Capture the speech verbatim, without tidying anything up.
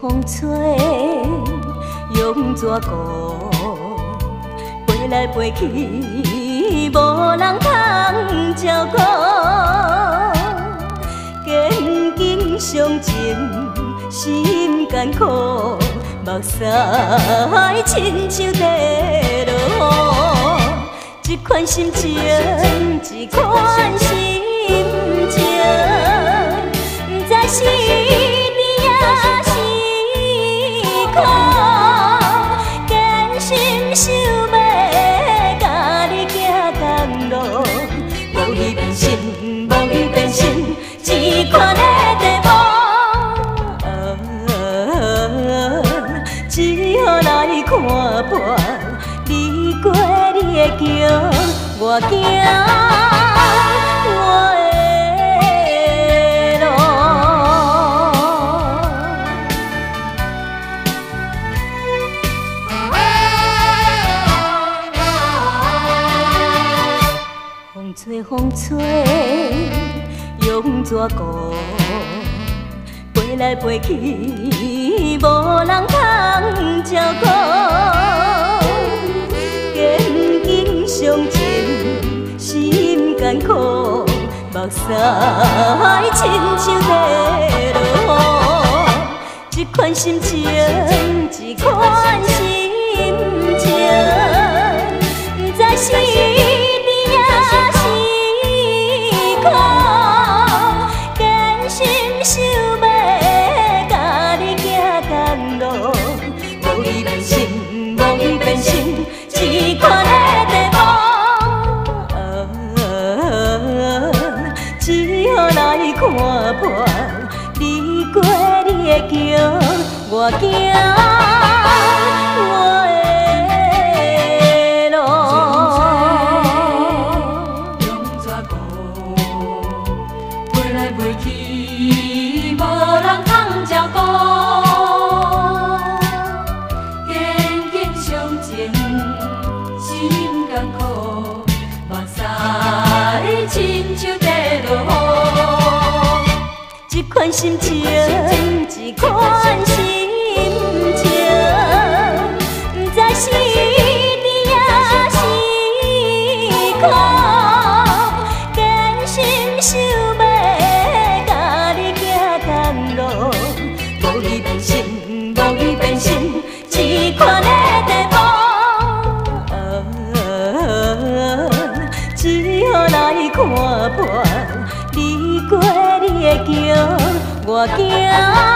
风吹，用纸鼓，飞来飞去，无人通照顾。坚强相前，心艰苦，目屎亲像地落。一款心情，一款心情，不知是甜也是苦，坚心想要甲你行同路，无伊变心，无伊变心，一款的地步。只好来看伴，你过你的桥，我行我的路。风吹风吹，用纸鼓，飞来飞去，无人通照顾。坚强相前，心艰苦，目屎亲像地落。一款心情，一款心情，不知是甜也是苦，坚心想要甲你行同路，无伊变心，无伊变心，一款的地步。只好来看伴，你过你的桥，我行我的路。用纸鼓，飞来飞去，无人通照顾。坚强相前，心艰苦，目屎亲像地落。一款心情，一款心情，不知是甜也是苦，坚心想要甲你行同路，无伊变心，无伊变心，一款的地步。只好来看伴，你过你的桥，我行。